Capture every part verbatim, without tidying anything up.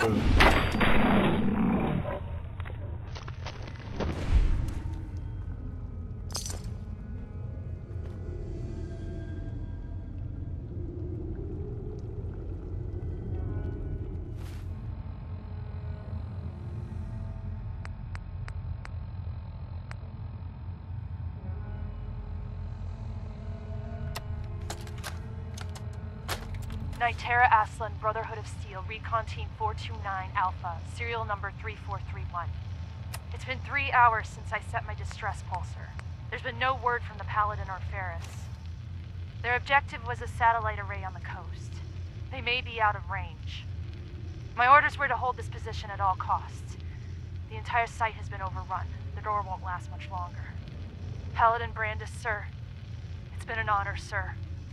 Nitera Aslan, Brotherhood of Steel, Recon Team four two nine Alpha, serial number three four three one. It's been three hours since I set my distress pulsar. There's been no word from the Paladin or Ferris. Their objective was a satellite array on the coast. They may be out of range. My orders were to hold this position at all costs. The entire site has been overrun. The door won't last much longer. Paladin Brandis, sir. It's been an honor, sir.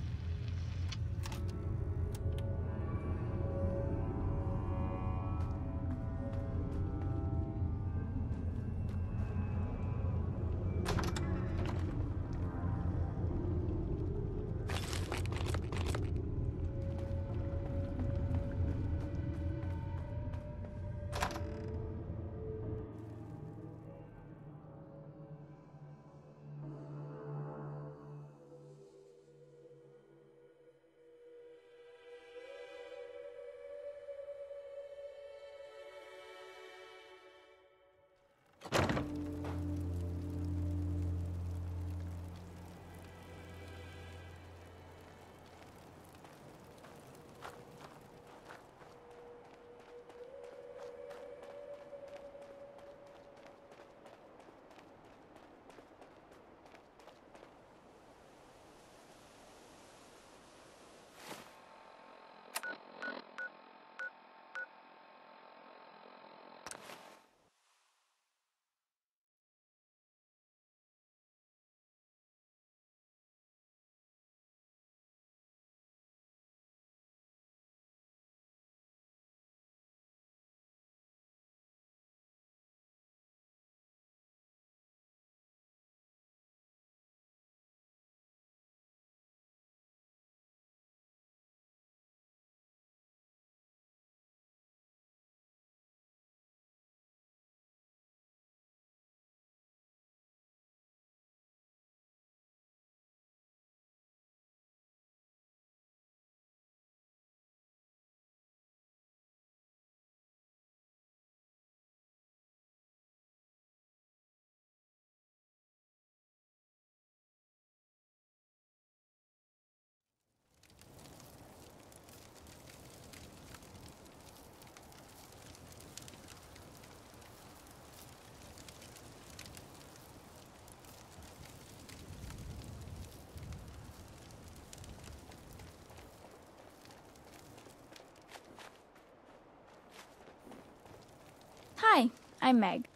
Hi, I'm Meg.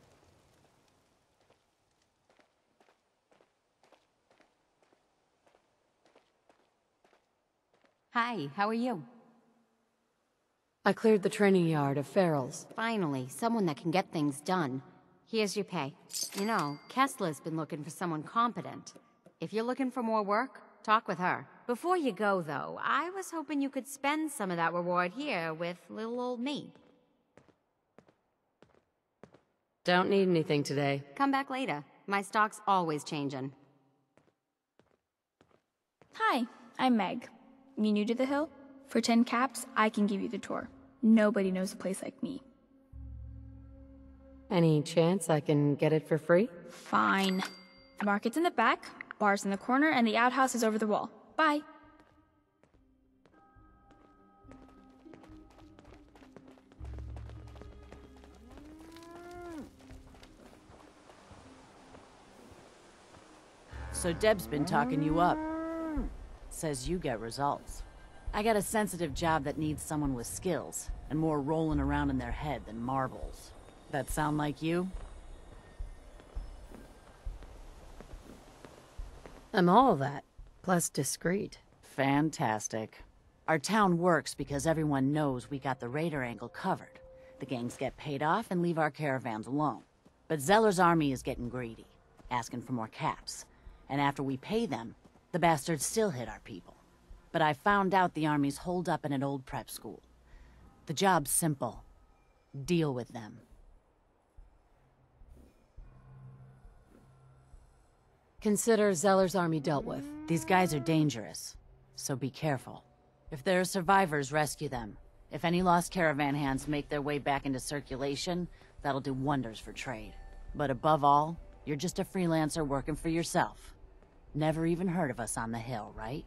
Hi, how are you? I cleared the training yard of Farrell's. Finally, someone that can get things done. Here's your pay. You know, Kessler's been looking for someone competent. If you're looking for more work, talk with her. Before you go, though, I was hoping you could spend some of that reward here with little old me. Don't need anything today. Come back later. My stock's always changing. Hi, I'm Meg. You new to the hill? For ten caps, I can give you the tour. Nobody knows a place like me. Any chance I can get it for free? Fine. The market's in the back, bar's in the corner, and the outhouse is over the wall. Bye. So Deb's been talking you up. Says you get results. I got a sensitive job that needs someone with skills, and more rolling around in their head than marbles. That sound like you? I'm all that, plus discreet. Fantastic. Our town works because everyone knows we got the raider angle covered. The gangs get paid off and leave our caravans alone. But Zeller's army is getting greedy, asking for more caps. And after we pay them, the bastards still hit our people. But I found out the army's holed up in an old prep school. The job's simple. Deal with them. Consider Zeller's army dealt with. These guys are dangerous, so be careful. If there are survivors, rescue them. If any lost caravan hands make their way back into circulation, that'll do wonders for trade. But above all, you're just a freelancer working for yourself. Never even heard of us on the hill, right?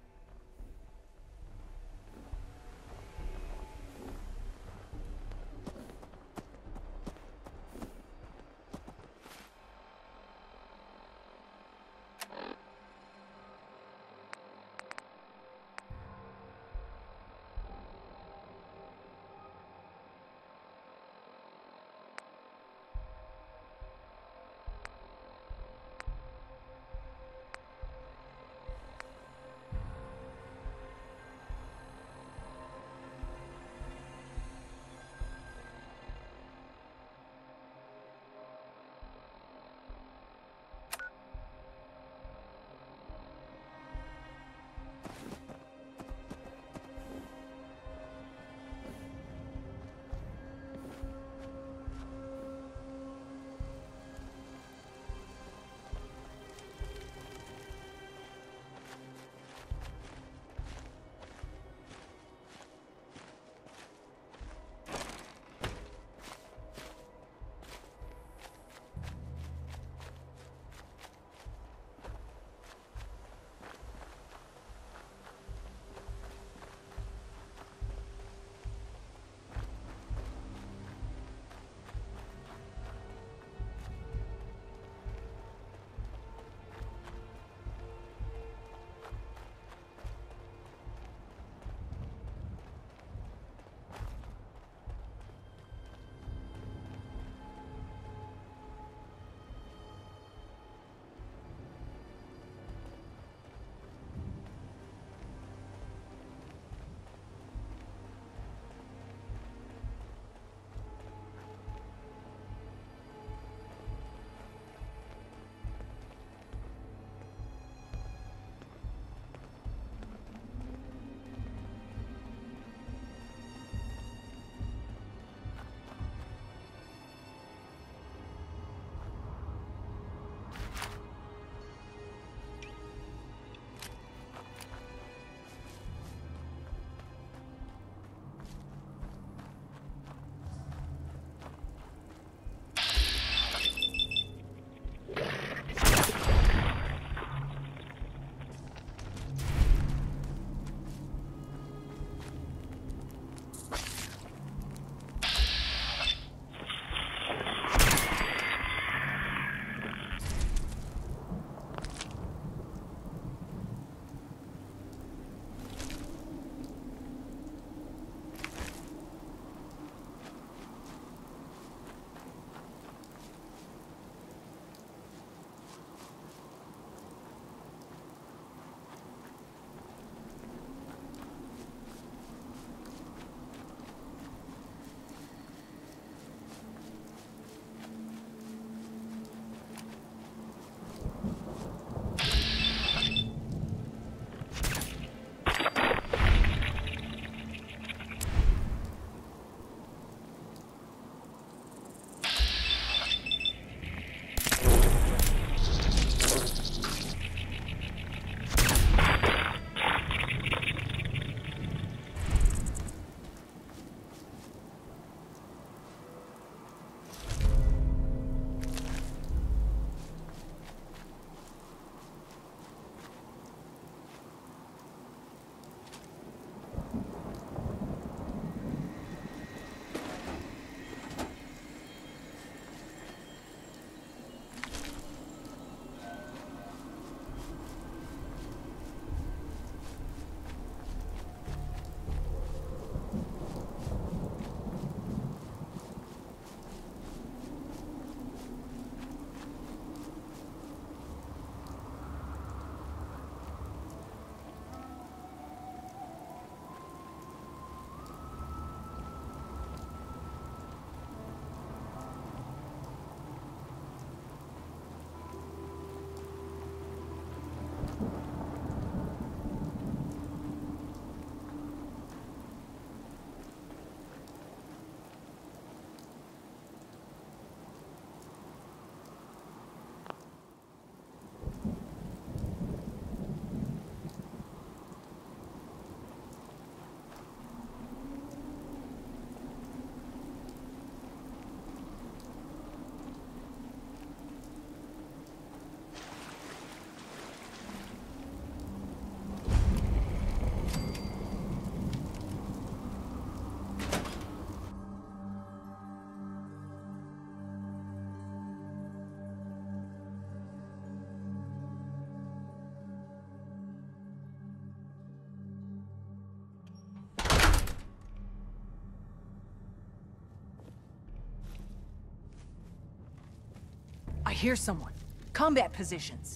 hear someone. Combat positions.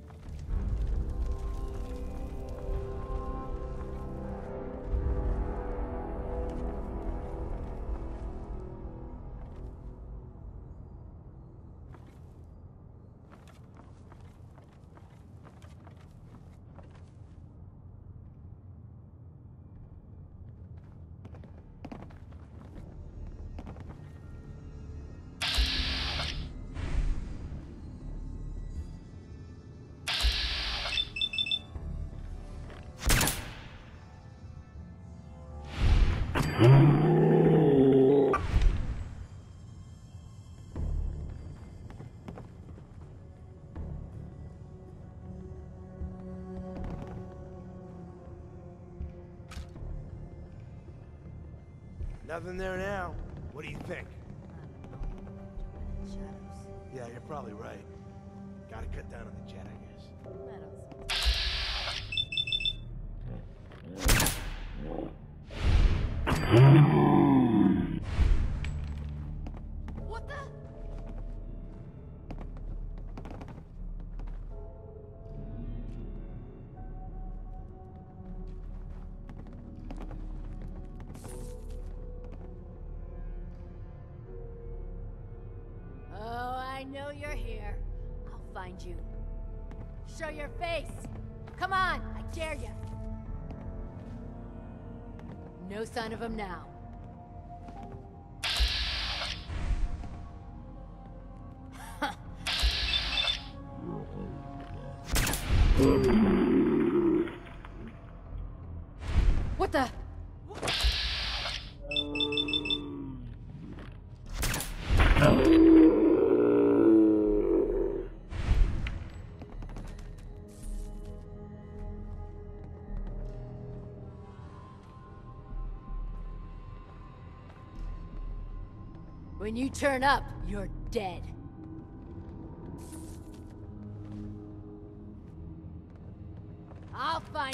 Nothing there now. What do you think? Yeah, you're probably right. Gotta cut down on the jet, I guess. What the? Oh, I know you're here. I'll find you. Show your face! Come on, I dare you! No sign of him now. What the? When you turn up, you're dead. I'll find...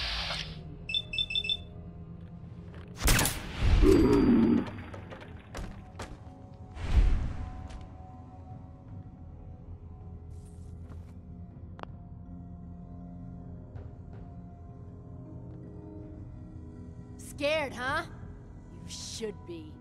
Scared, huh? You should be.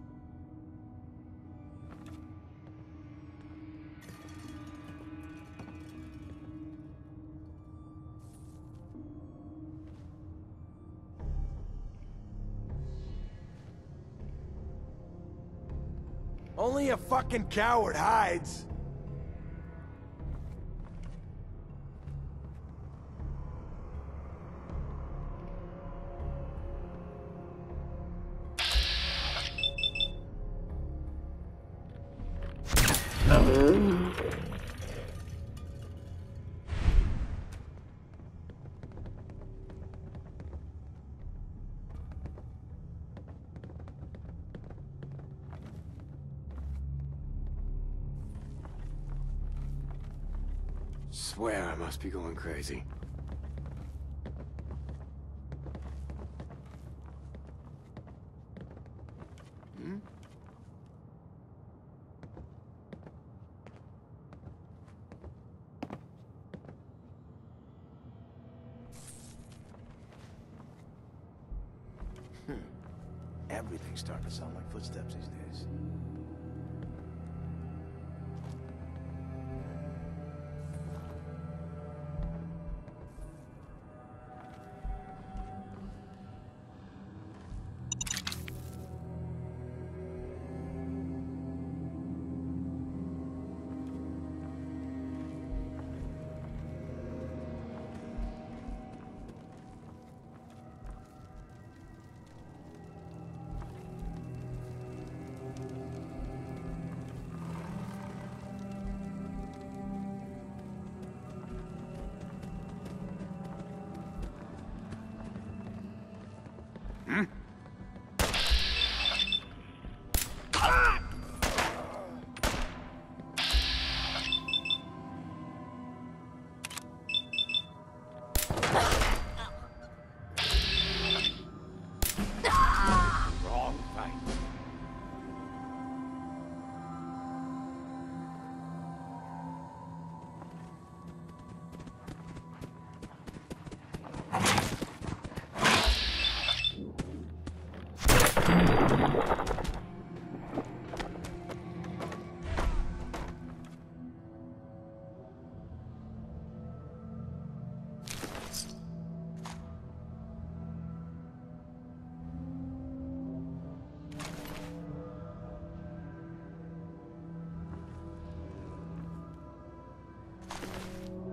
Only a fucking coward hides. Swear I must be going crazy. Hmm? Hmm. Everything's starting to sound like footsteps these days.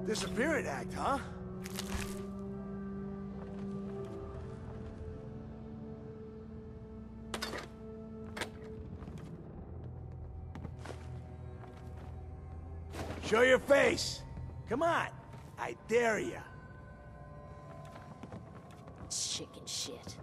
Disappearance act, huh? Show your face! Come on! I dare ya! Chicken shit.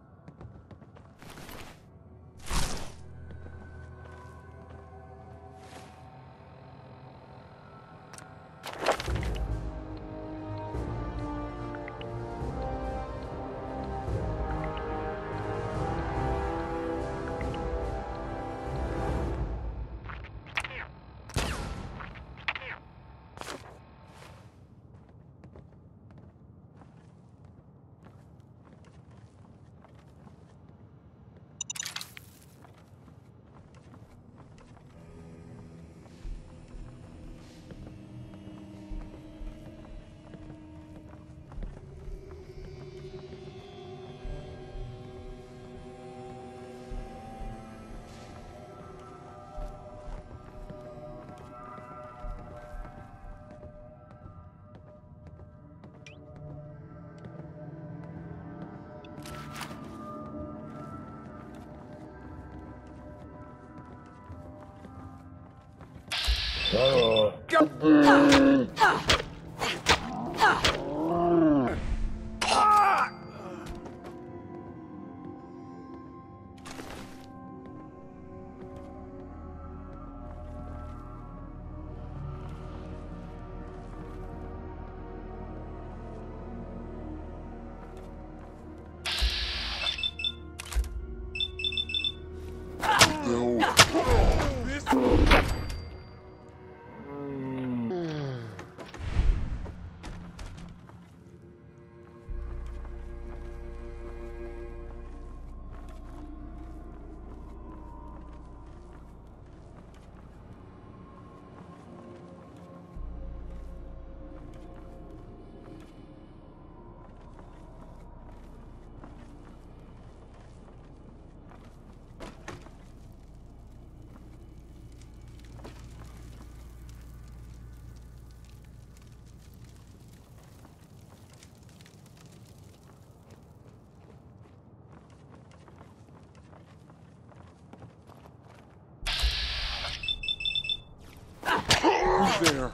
There.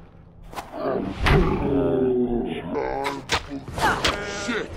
Shit.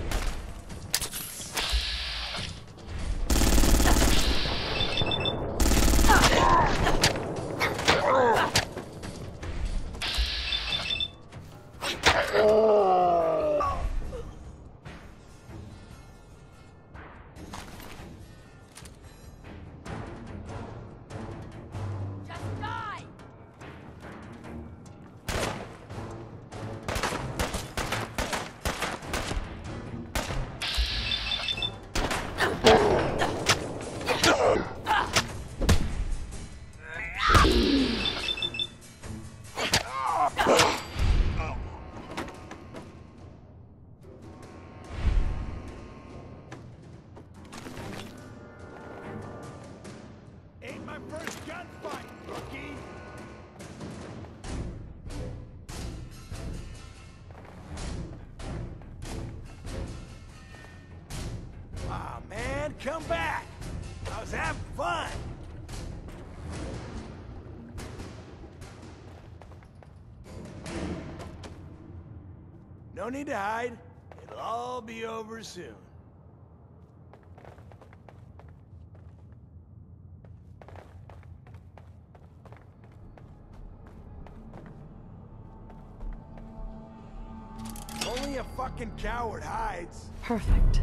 Ain't my first gunfight, rookie! Aw, man, come back! I was having fun! No need to hide. It'll all be over soon. Only a fucking coward hides. Perfect.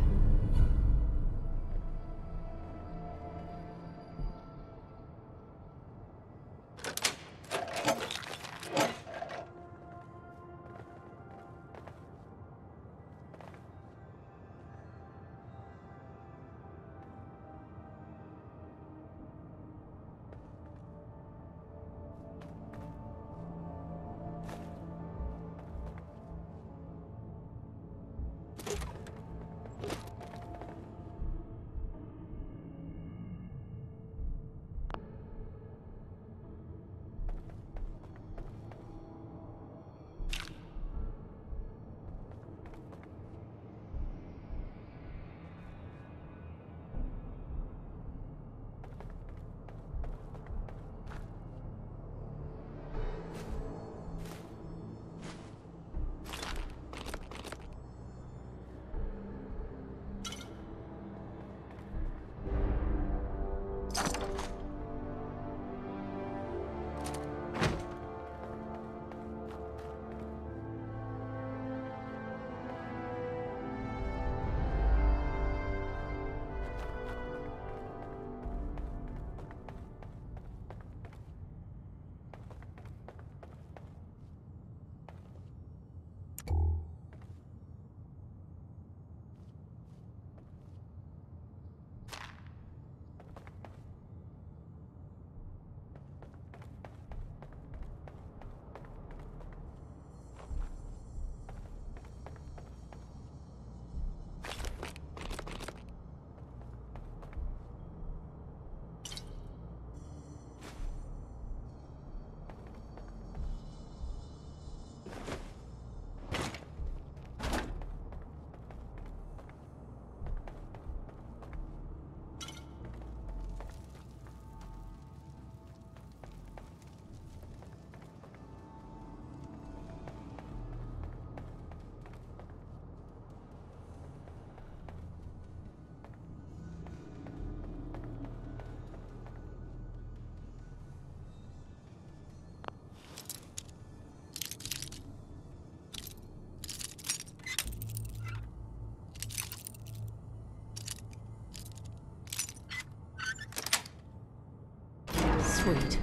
Sweet.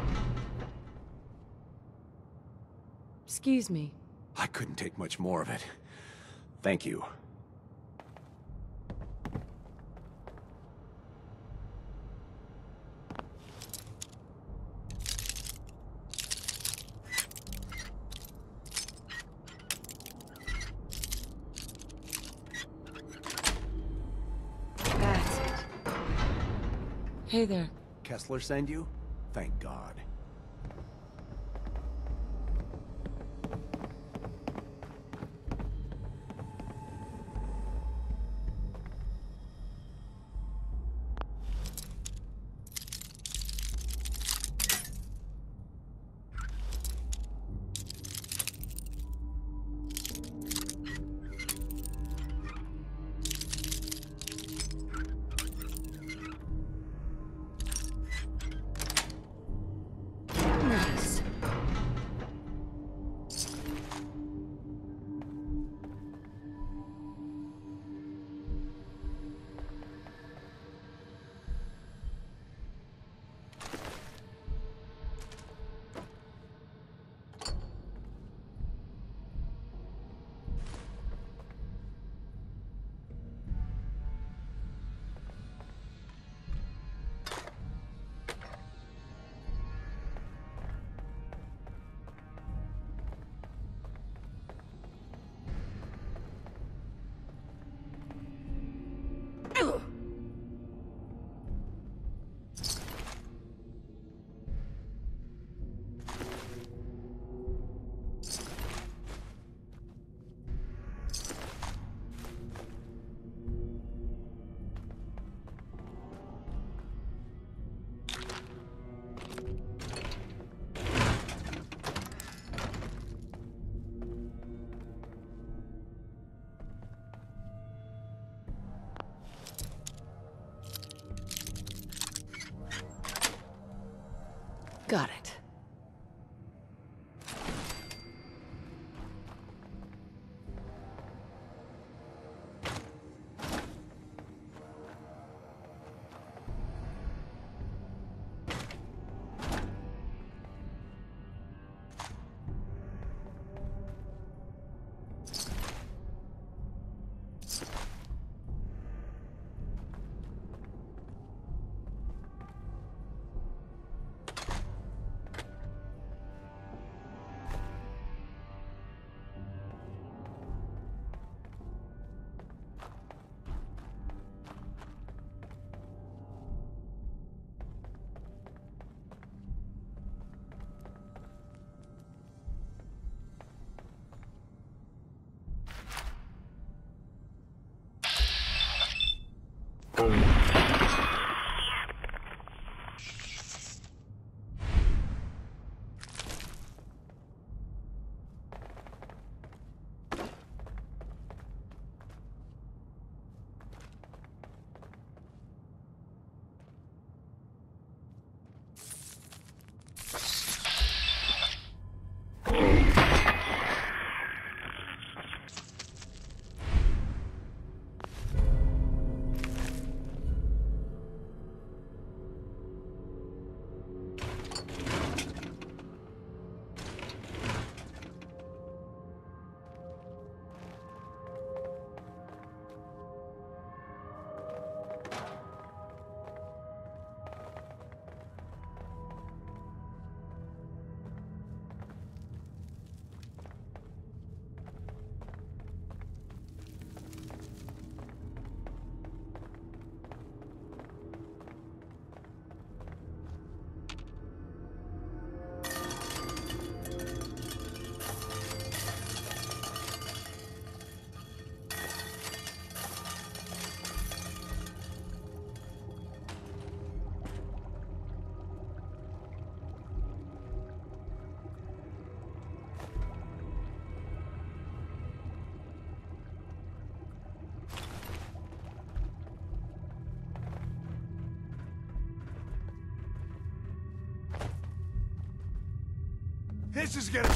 Excuse me. I couldn't take much more of it. Thank you. That's it. Hey there. Kessler send you? Thank God. Nice. Got it. This is gonna...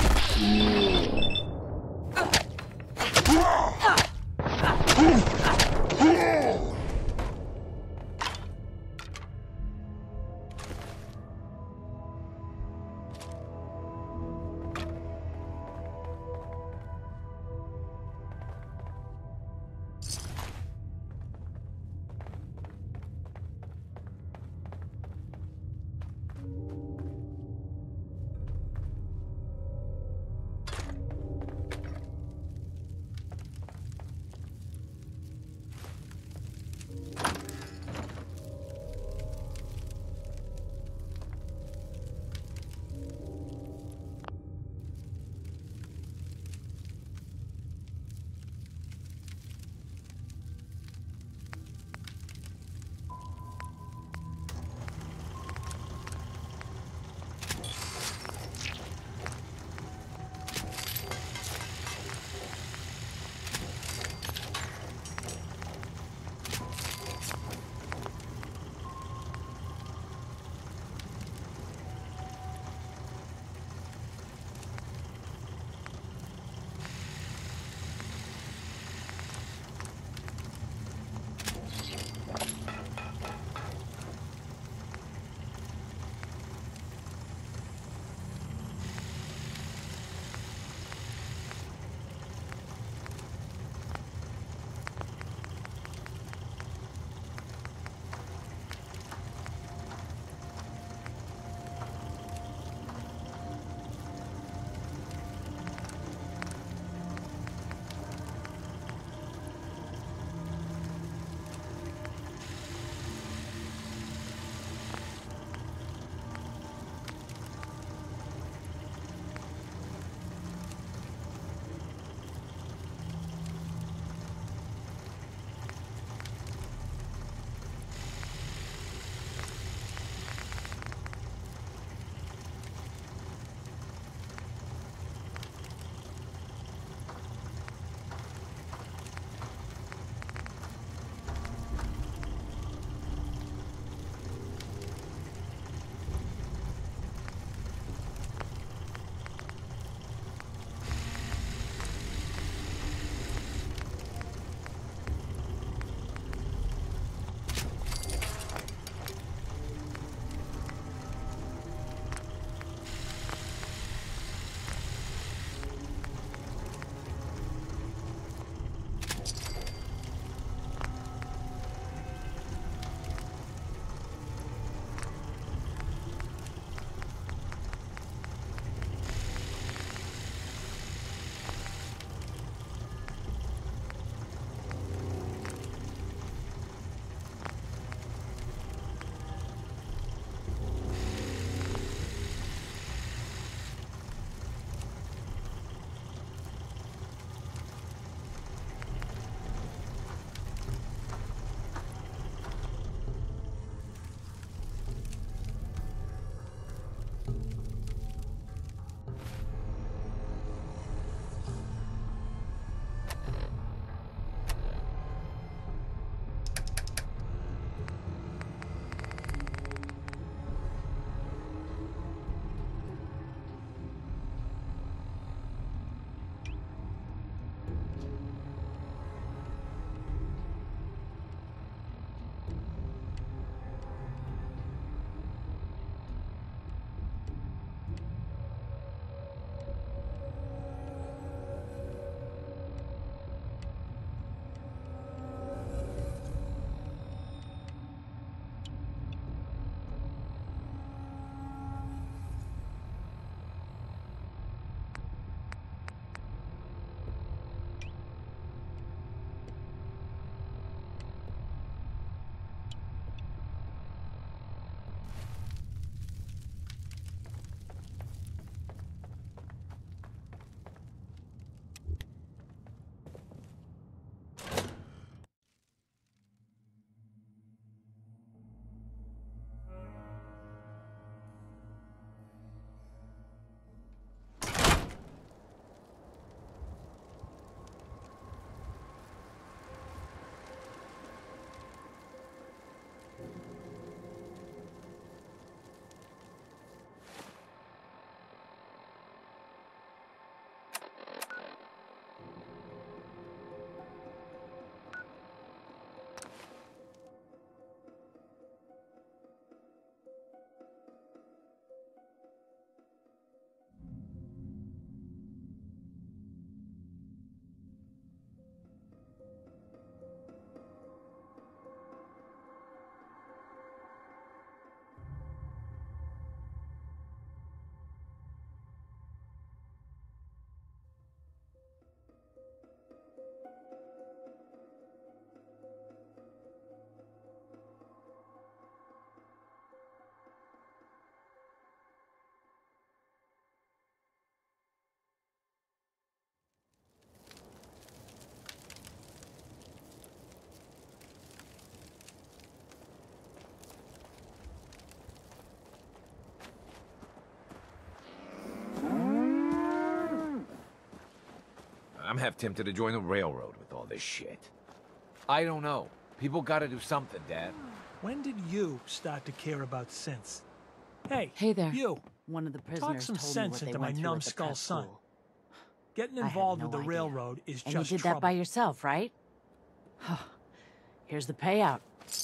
I'm half tempted to join the railroad with all this shit. I don't know. People gotta do something, Dad. When did you start to care about sense? Hey, Hey there. you. One of the Talk prisoners some told me sense what they into my went through at the numbskull prep son. school. Getting I had involved no with the idea. railroad is And just you did trouble. that by yourself, right? Here's the payout.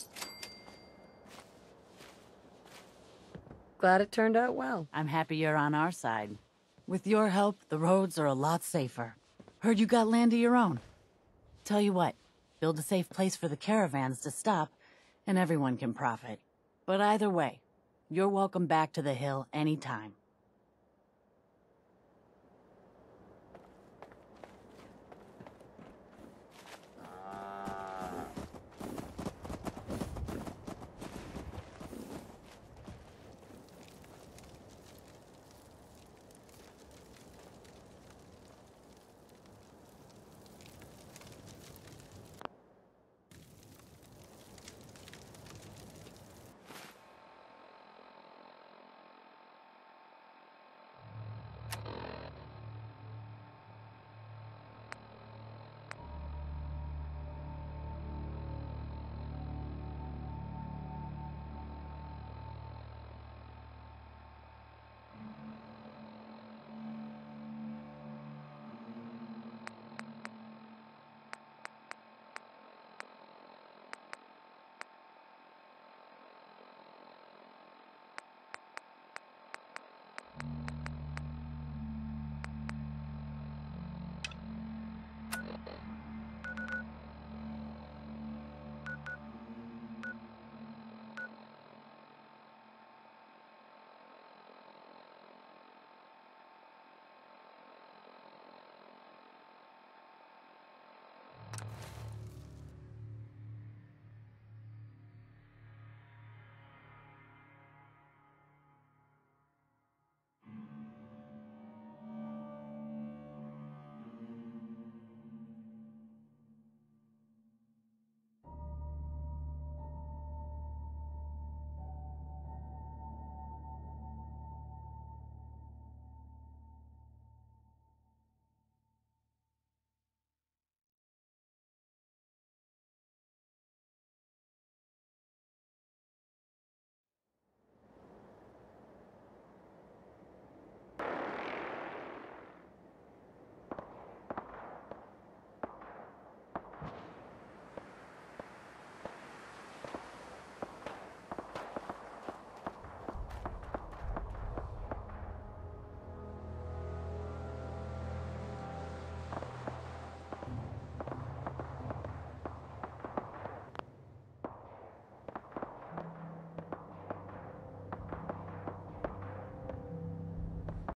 Glad it turned out well. I'm happy you're on our side. With your help, the roads are a lot safer. Heard you got land of your own. Tell you what, build a safe place for the caravans to stop, and everyone can profit. But either way, you're welcome back to the hill anytime.